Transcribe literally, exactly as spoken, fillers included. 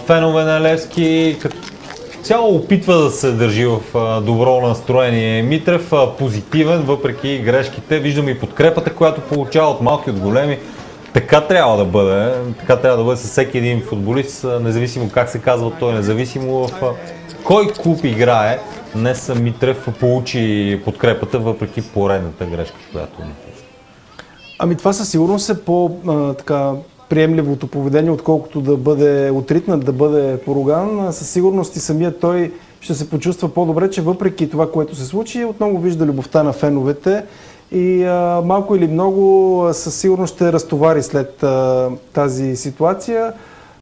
фенове на Левски. Като цяло опитва да се държи в добро настроение. Митрев позитивен, въпреки грешките. Виждам и подкрепата, която получава от малки, от големи. Така трябва да бъде. Така трябва да бъде с всеки един футболист, независимо как се казва той, независимо в кой клуб играе. Днес Митрев получи подкрепата, въпреки поредната грешка, която допусна. Ами това със сигурност е по-така приемливото поведение, отколкото да бъде отритнат, да бъде поруган. Със сигурност и самият той ще се почувства по-добре, че въпреки това, което се случи, отново вижда любовта на феновете и а, малко или много със сигурност ще разтовари след а, тази ситуация.